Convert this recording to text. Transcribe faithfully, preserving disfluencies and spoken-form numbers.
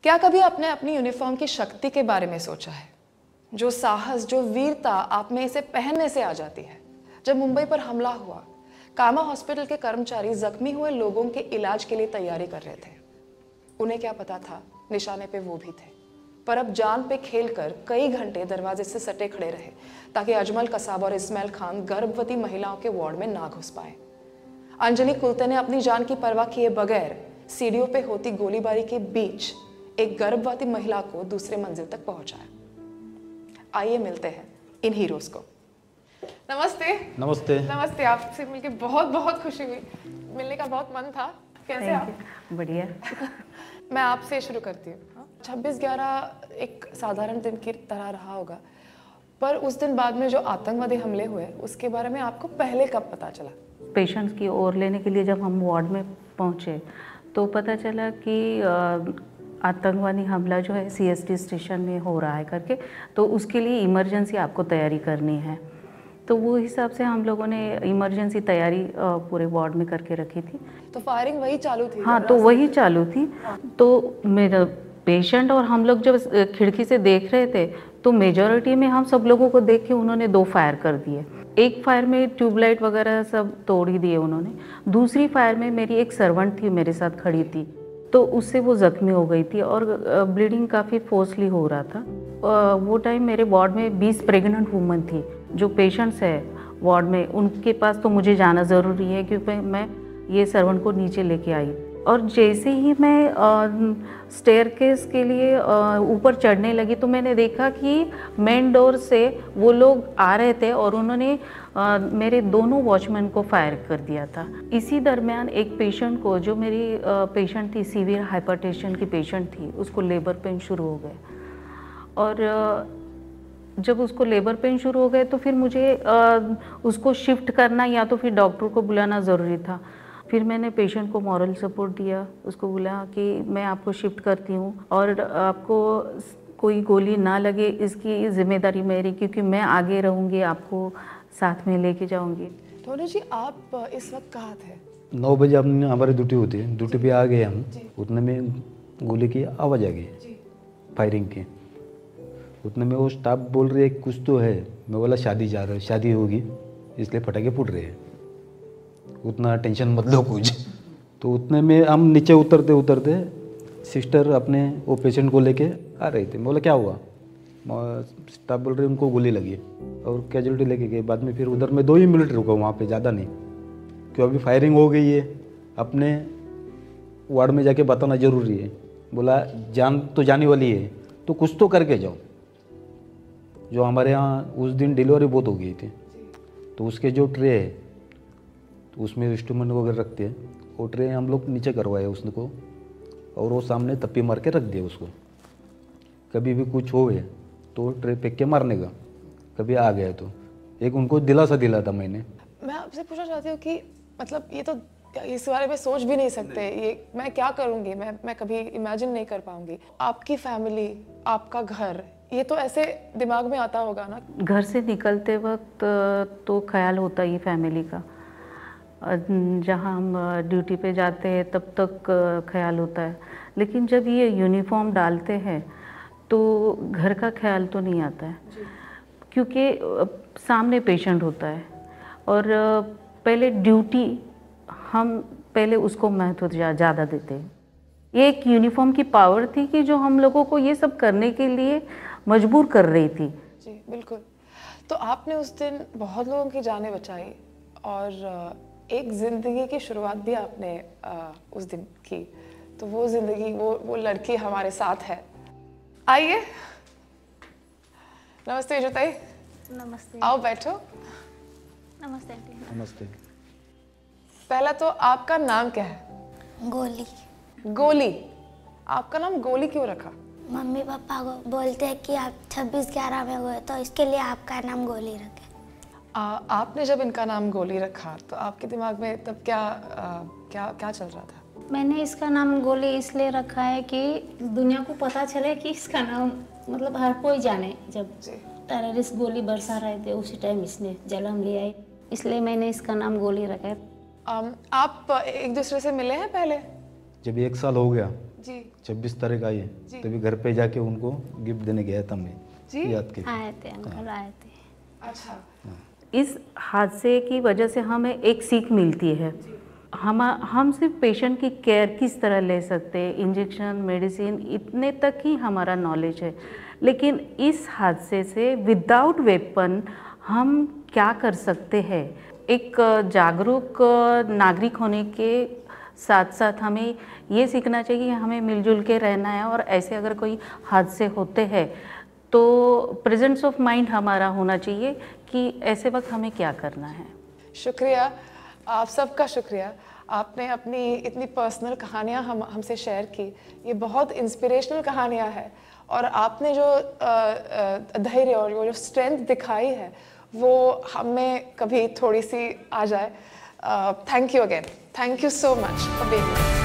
क्या कभी आपने अपनी यूनिफॉर्म की शक्ति के बारे में सोचा है? जो साहस, जो वीरता आप में इसे पहनने से आ जाती है। जब मुंबई पर हमला हुआ, कामा हॉस्पिटल के कर्मचारी जख्मी हुए लोगों के इलाज के लिए तैयारी कर रहे थे। उन्हें क्या पता था, निशाने पे वो भी थे। पर अब जान पे खेलकर कई घंटे दरवाजे से सटे खड़े रहे ताकि अजमल कसाब और इस्माइल खान गर्भवती महिलाओं के वार्ड में ना घुस पाए। अंजलि कुलते ने अपनी जान की परवाह किए बगैर सीढ़ियों पे होती गोलीबारी के बीच एक गर्भवती महिला को दूसरे मंजिल तक पहुंचाया। आइए मिलते हैं इन हीरोज को। नमस्ते। नमस्ते। नमस्ते। आपसे मिलके बहुत बहुत खुशी हुई, मिलने का बहुत मन था। कैसे आप? बढ़िया। मैं आपसे शुरू करती हूँ। छब्बीस ग्यारह एक साधारण दिन की तरह रहा होगा, पर उस दिन बाद में जो आतंकवादी हमले हुए उसके बारे में आपको पहले कब पता चला? पेशेंट्स की ओर लेने के लिए जब हम वार्ड में पहुँचे तो पता चला कि आतंकवादी हमला जो है सीएसटी स्टेशन में हो रहा है करके, तो उसके लिए इमरजेंसी आपको तैयारी करनी है। तो वो हिसाब से हम लोगों ने इमरजेंसी तैयारी पूरे वार्ड में करके रखी थी। तो फायरिंग वही चालू थी? हाँ, तो वही चालू थी। तो मेरा पेशेंट और हम लोग जब खिड़की से देख रहे थे तो मेजॉरिटी में हम सब लोगों को देख के उन्होंने दो फायर कर दिए। एक फायर में ट्यूबलाइट वगैरह सब तोड़ ही दिए उन्होंने। दूसरी फायर में मेरी एक सर्वेंट थी, मेरे साथ खड़ी थी, तो उससे वो ज़ख्मी हो गई थी और ब्लीडिंग काफ़ी फोर्सली हो रहा था। वो टाइम मेरे वार्ड में बीस प्रेग्नेंट वुमन थी। जो पेशेंट्स है वार्ड में, उनके पास तो मुझे जाना ज़रूरी है क्योंकि मैं ये सर्वेंट को नीचे लेके आई। और जैसे ही मैं स्टेयरकेस के लिए ऊपर चढ़ने लगी तो मैंने देखा कि मेन डोर से वो लोग आ रहे थे और उन्होंने आ, मेरे दोनों वॉचमैन को फायर कर दिया था। इसी दरमियान एक पेशेंट को, जो मेरी पेशेंट थी, सीवियर हाइपरटेंशन की पेशेंट थी, उसको लेबर पेन शुरू हो गए। और आ, जब उसको लेबर पेन शुरू हो गए तो फिर मुझे आ, उसको शिफ्ट करना या तो फिर डॉक्टर को बुलाना ज़रूरी था। फिर मैंने पेशेंट को मॉरल सपोर्ट दिया, उसको बोला कि मैं आपको शिफ्ट करती हूँ और आपको कोई गोली ना लगे इसकी जिम्मेदारी मेरी, क्योंकि मैं आगे रहूँगी, आपको साथ में लेके जाऊँगी। टोनू जी, आप इस वक्त कहाँ थे? नौ बजे हमने हमारी ड्यूटी होती है, ड्यूटी पे आ गए हम। उतने में गोली की आवाज़ आ गई, फायरिंग की। उतने में वो स्टाफ बोल रही है कुछ तो है। मैं बोला शादी जा रहा है, शादी होगी इसलिए पटाखे फूट रहे हैं, उतना टेंशन मत लो कुछ। तो उतने में हम नीचे उतरते उतरते सिस्टर अपने वो पेशेंट को लेके आ रही थी। मैं बोला क्या हुआ? स्टाफ बोल रहे उनको गोली लगी और कैजुअलिटी लेके गए। बाद में फिर उधर मैं दो ही मिनट रुका वहाँ पे, ज़्यादा नहीं, क्यों अभी फायरिंग हो गई है, अपने वार्ड में जाके बताना ज़रूरी है। बोला जान तो जाने वाली है तो कुछ तो करके जाओ। जो हमारे यहाँ उस दिन डिलीवरी बहुत हो गई थी, तो उसके जो ट्रे है तो उसमें इंस्ट्रूमेंट वगैरह रखते हैं, वो ट्रे हम लोग नीचे करवाए उसको और वो सामने तप्पी मार के रख दिया उसको। कभी भी कुछ हो गया तो ट्रे फेंक के मारने का, कभी आ गया तो एक उनको दिलासा दिला था मैंने। मैं आपसे पूछना चाहती हूँ कि मतलब ये तो इस बारे में सोच भी नहीं सकते, ये मैं क्या करूँगी, मैं मैं कभी इमेजिन नहीं कर पाऊँगी। आपकी फैमिली, आपका घर, ये तो ऐसे दिमाग में आता होगा ना? घर से निकलते वक्त तो ख्याल होता ही फैमिली का, जहाँ हम ड्यूटी पे जाते हैं तब तक ख्याल होता है, लेकिन जब ये यूनिफॉर्म डालते हैं तो घर का ख्याल तो नहीं आता है, क्योंकि सामने पेशेंट होता है और पहले ड्यूटी हम पहले उसको महत्व ज़्यादा देते हैं। ये एक यूनिफॉर्म की पावर थी कि जो हम लोगों को ये सब करने के लिए मजबूर कर रही थी। जी बिल्कुल। तो आपने उस दिन बहुत लोगों की जानें बचाई और एक ज़िंदगी की शुरुआत भी आपने उस दिन की। तो वो ज़िंदगी, वो वो लड़की हमारे साथ है। आइए। नमस्ते जुताई। नमस्ते। आओ बैठो। नमस्ते आंटी। नमस्ते। पहला तो आपका नाम क्या है? गोली। गोली। आपका नाम गोली क्यों रखा? मम्मी पापा को बोलते हैं कि आप छब्बीस ग्यारह में हुए तो इसके लिए आपका नाम गोली रखे। आ, आपने जब इनका नाम गोली रखा तो आपके दिमाग में तब क्या आ, क्या क्या चल रहा था? मैंने इसका नाम गोली इसलिए रखा है कि दुनिया को पता चले कि इसका नाम मतलब हर कोई जाने। जब टेररिस्ट गोली बरसा रहे थे उसी टाइम इसने जन्म लिया है, इसलिए मैंने इसका नाम गोली रखा है। um, आप एक दूसरे से मिले हैं पहले? जब एक साल हो गया जी छब्बीस तारीख आई है, तभी घर पे जाके उनको गिफ्ट देने गया था मैं जी याद के। आए थे अंकल, आए थे। अच्छा, इस हादसे की वजह से हमें एक सीख मिलती है। हम हम सिर्फ पेशेंट की केयर किस तरह ले सकते हैं, इंजेक्शन, मेडिसिन, इतने तक ही हमारा नॉलेज है। लेकिन इस हादसे से विदाउट वेपन हम क्या कर सकते हैं, एक जागरूक नागरिक होने के साथ साथ हमें ये सीखना चाहिए कि हमें मिलजुल के रहना है, और ऐसे अगर कोई हादसे होते हैं तो प्रेजेंस ऑफ माइंड हमारा होना चाहिए कि ऐसे वक्त हमें क्या करना है। शुक्रिया, आप सबका शुक्रिया। आपने अपनी इतनी पर्सनल कहानियाँ हम हमसे शेयर की, ये बहुत इंस्पिरेशनल कहानियाँ हैं, और आपने जो धैर्य और वो जो स्ट्रेंथ दिखाई है वो हमें कभी थोड़ी सी आ जाए। Thank you again, thank you so much for being here.